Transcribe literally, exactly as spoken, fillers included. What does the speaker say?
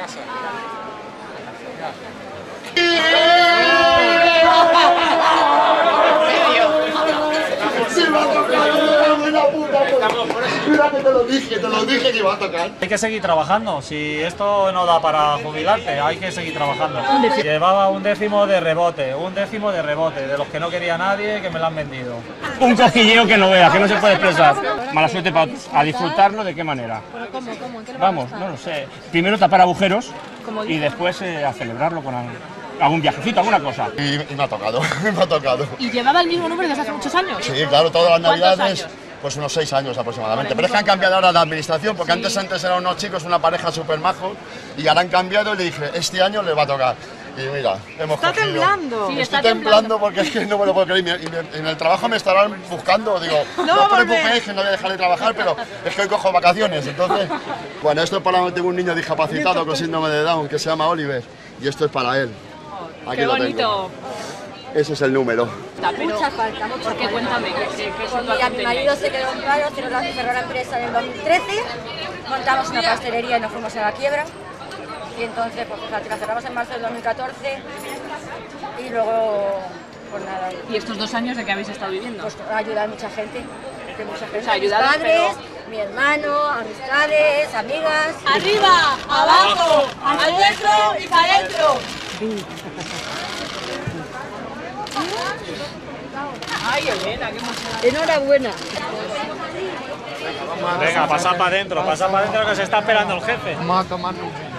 casa. Mira que te lo dije, te lo dije que iba a tocar. Hay que seguir trabajando, si esto no da para jubilarte, hay que seguir trabajando. Llevaba un décimo de rebote, un décimo de rebote, de los que no quería nadie, que me lo han vendido. Un cosquilleo que no veas, que no se puede expresar. Mala suerte para a disfrutarlo, ¿de qué manera? ¿Cómo, cómo? ¿En qué lo Vamos, no lo sé. Primero tapar agujeros y después eh, a celebrarlo con algún viajecito, alguna cosa. Y, y me ha tocado, me ha tocado. ¿Y llevaba el mismo número desde hace muchos años? Sí, claro, todas las ¿Cuántos navidades, años? pues unos seis años aproximadamente. Pero es que han cambiado ahora de administración, porque antes antes eran unos chicos, una pareja súper majo, y ahora han cambiado y le dije, este año le va a tocar. Y mira, hemos Está cogido. temblando. Sí, Estoy está temblando, temblando. porque es que no me lo puedo creer. Y me- y me- en el trabajo me estarán buscando, digo, No no, va a os volver. preocupéis que no voy a dejar de trabajar, pero es que hoy cojo vacaciones, entonces... Bueno, esto es para... Tengo un niño discapacitado con síndrome de Down que se llama Oliver, y esto es para él. Aquí Qué lo tengo. bonito. Ese es el número. Pero, Mucha falta, mucha ¿por qué? falta. Cuéntame, ¿qué, qué, qué Pues situación mira, mi teníais? marido se quedó en paro, cerró la, cerró la empresa en el dos mil trece, montamos una pastelería y nos fuimos a la quiebra. Y entonces, pues fíjate, la cerramos en marzo del dos mil catorce y luego, pues nada, ¿Y estos dos años de qué habéis estado viviendo? pues ayudar a mucha gente. De mucha gente. O sea, mis ayudaros, padres, pero- mi hermano, amistades, amigas. ¡Arriba! ¡Abajo! ¡Al centro y para adentro! ¡Ay, Elena, qué emoción! Enhorabuena. Venga, pasad para adentro, pasad para adentro que se está esperando el jefe. Vamos a tomarnos.